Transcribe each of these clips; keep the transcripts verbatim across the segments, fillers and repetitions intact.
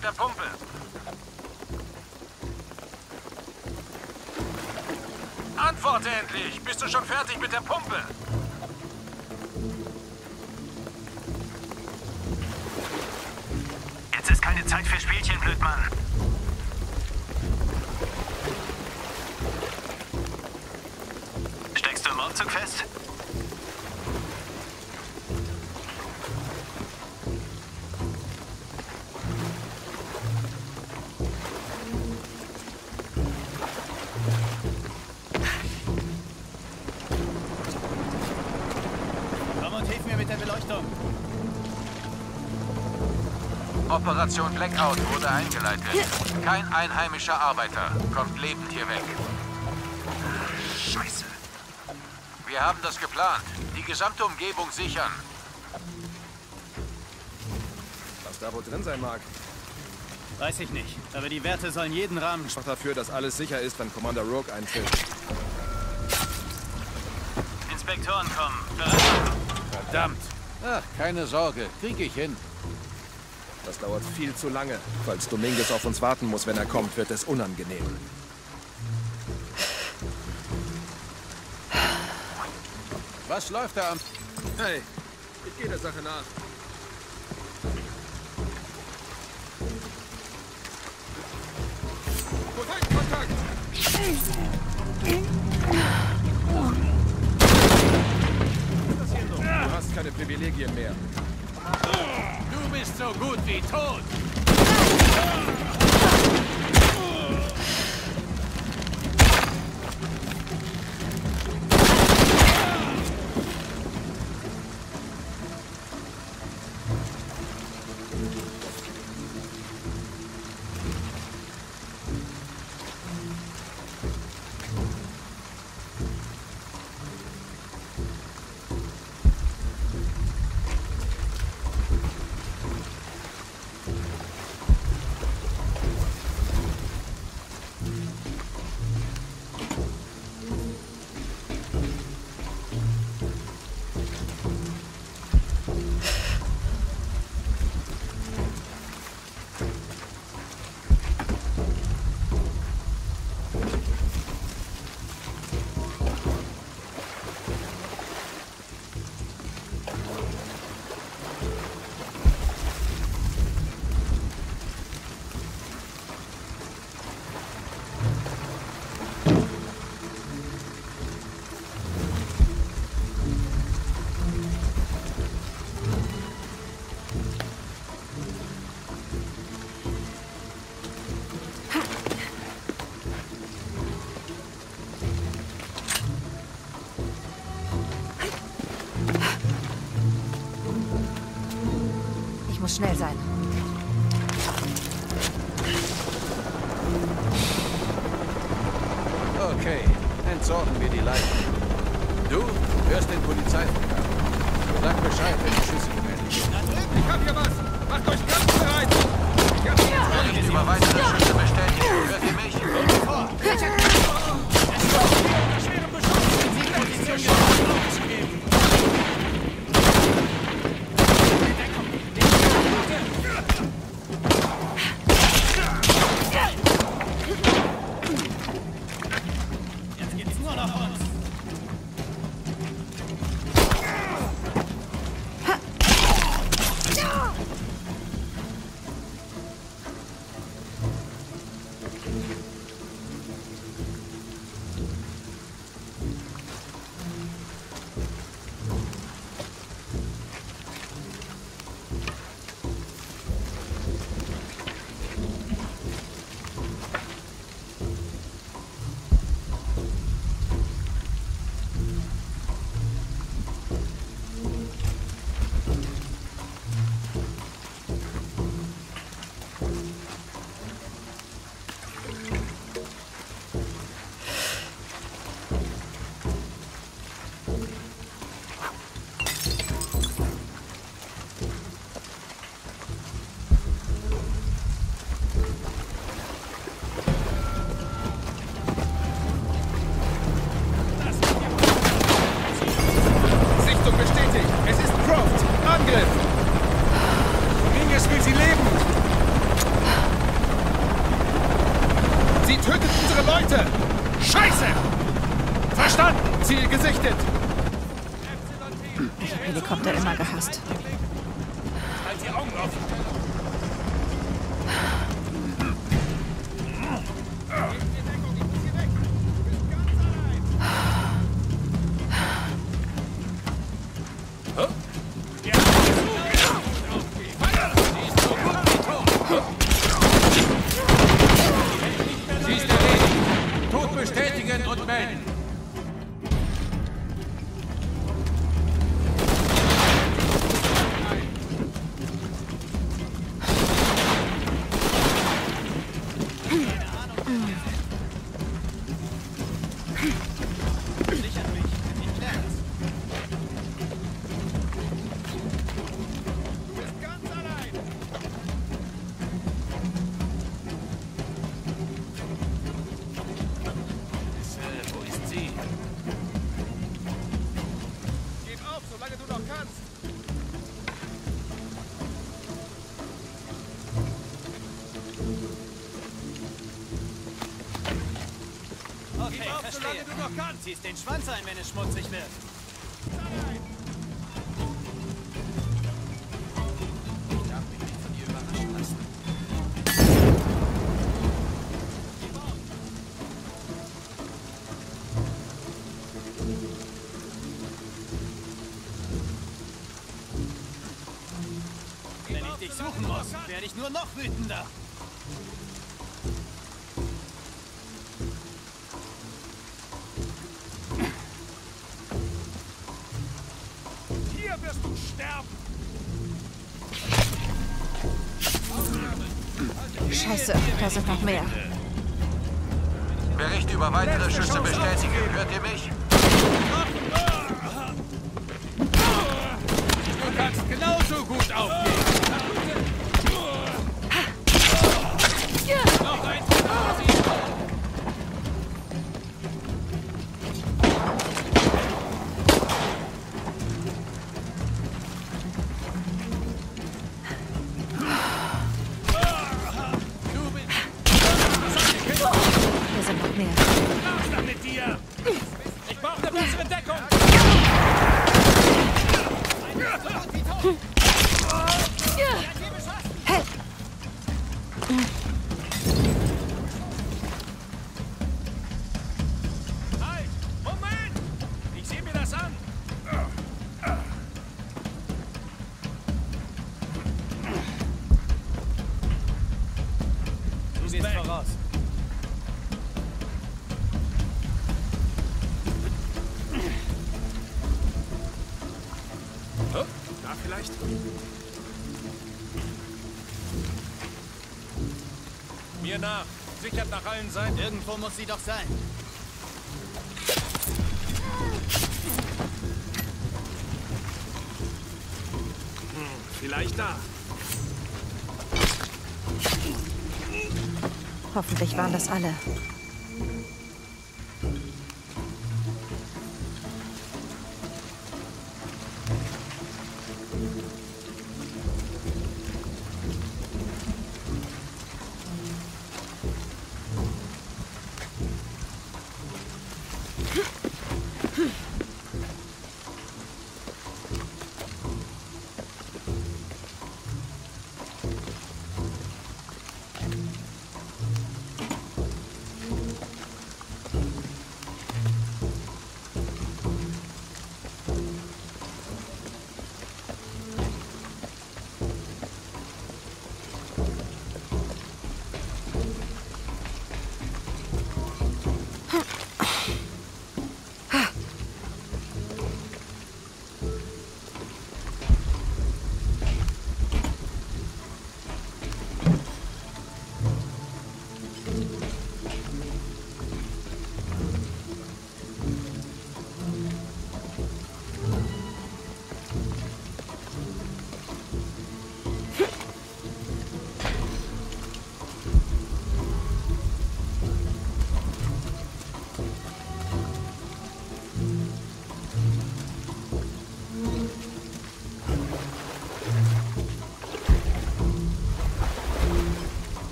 mit der Pumpe. Antworte endlich! Bist du schon fertig mit der Pumpe? Jetzt ist keine Zeit für Spielchen, Blödmann. Steckst du im Aufzug fest? Operation Blackout wurde eingeleitet. Kein einheimischer Arbeiter kommt lebend hier weg. Scheiße. Wir haben das geplant. Die gesamte Umgebung sichern. Was da wohl drin sein mag? Weiß ich nicht, aber die Werte sollen jeden Rahmen... Ich mach dafür, dass alles sicher ist, wenn Commander Rogue eintritt. Inspektoren kommen. Bereit? Verdammt. Ach, keine Sorge. Krieg ich hin. Das dauert viel zu lange. Falls Dominguez auf uns warten muss, wenn er kommt, wird es unangenehm. Was läuft da am... Hey, ich gehe der Sache nach. Kontakt! Du hast keine Privilegien mehr. Du bist so gut wie tot! Muss schnell sein. Okay, entsorgen wir die Leichen. Du hörst den Polizeifunker. Sag Bescheid, wenn die Schüsse melden. Ich hab hier was! Macht euch ganz bereit! Ich hab hier Wenn ich über weitere Schüsse bestätigen, hört ihr mich? Vor! Es war unter schwerem Beschuss in Siegposition gebracht aufzugeben. Jetzt geht's nur noch uns. Angriff! Dominguez will sie leben! Sie tötet unsere Leute! Scheiße! Verstanden! Ziel gesichtet! Ich habe Helikopter immer gehasst. Halt die Augen offen! Sie ist erledigt. Tod bestätigen und melden. Okay, verstehe. Ziehst den Schwanz ein, wenn es schmutzig wird. Ich darf mich nicht von ihr überraschen lassen. Wenn ich dich suchen muss, werde ich nur noch wütender. Hier wirst du sterben! Scheiße, da sind noch mehr. Bericht über weitere Schüsse bestätigen. Hört ihr mich? Du kannst genauso gut aufgehen. Noch ein Hier sind noch mehr. Was mit dir? Ich brauche eine bessere Deckung! Hey! Halt! Moment! Ich sehe mir das an! Du gehst voraus. Da vielleicht? Mir nach! Sichert nach allen Seiten! Irgendwo muss sie doch sein. Vielleicht da. Hoffentlich waren das alle.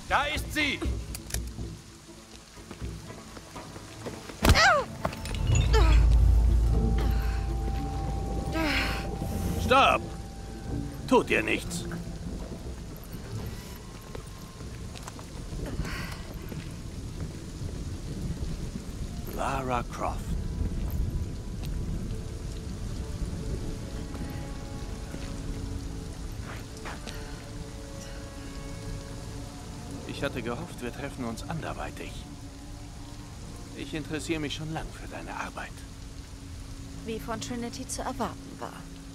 Da ist sie! Stopp! Tut dir nichts. Lara Croft. Ich hatte gehofft, wir treffen uns anderweitig. Ich interessiere mich schon lang für deine Arbeit. Wie von Trinity zu erwarten war.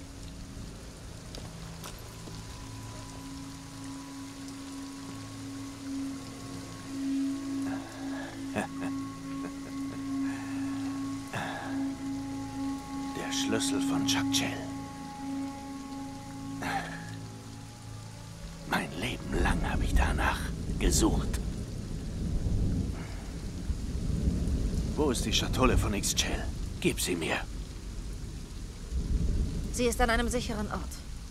Der Schlüssel von Chuck Chell. Mein Leben lang habe ich danach gesucht. Wo ist die Schatulle von X-Chell? Gib sie mir. Sie ist an einem sicheren Ort.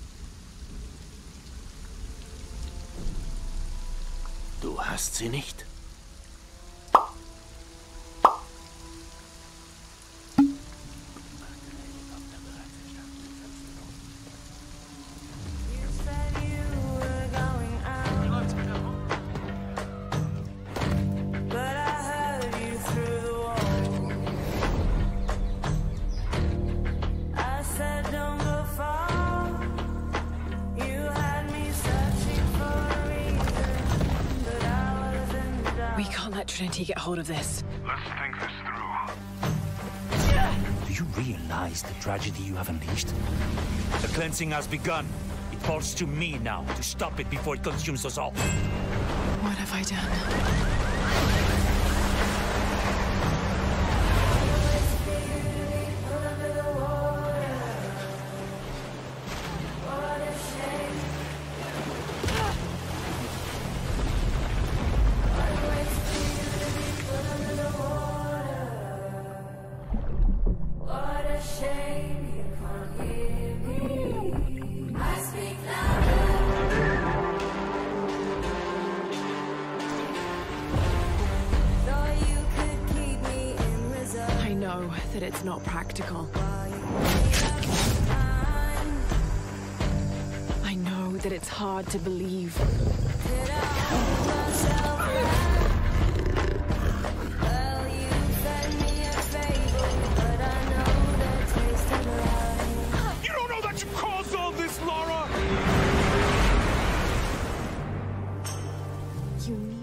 Du hast sie nicht? We can't let Trinity get hold of this. Let's think this through. Do you realize the tragedy you have unleashed? The cleansing has begun. It falls to me now to stop it before it consumes us all. What have I done? I know that it's not practical. I know that it's hard to believe. You don't know that you caused all this, Lara! You need